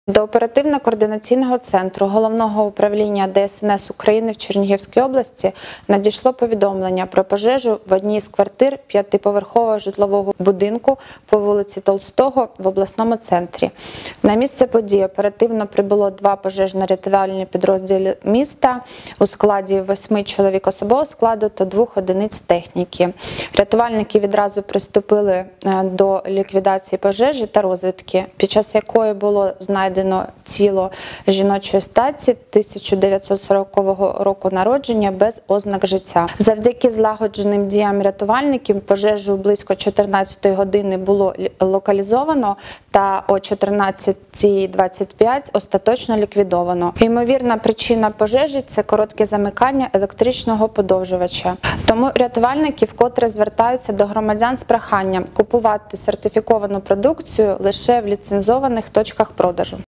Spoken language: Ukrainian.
До оперативно-координаційного центру Головного управління ДСНС України в Чернігівській області надійшло повідомлення про пожежу в одній з квартир п'ятиповерхового житлового будинку по вулиці Толстого в обласному центрі. На місце події оперативно прибуло 2 пожежно-рятувальні підрозділи міста у складі 8 чоловік особового складу та 2 одиниць техніки. Рятувальники відразу приступили до ліквідації пожежі та розвідки, під час якої було знайдено тіло жіночої статі 1940 року народження без ознак життя. Завдяки злагодженим діям рятувальників пожежу близько 14 години було локалізовано та о 14:25 остаточно ліквідовано. Ймовірна причина пожежі – це коротке замикання електричного подовжувача. Тому рятувальники вкотре звертаються до громадян з проханням купувати сертифіковану продукцію лише в ліцензованих точках продажу.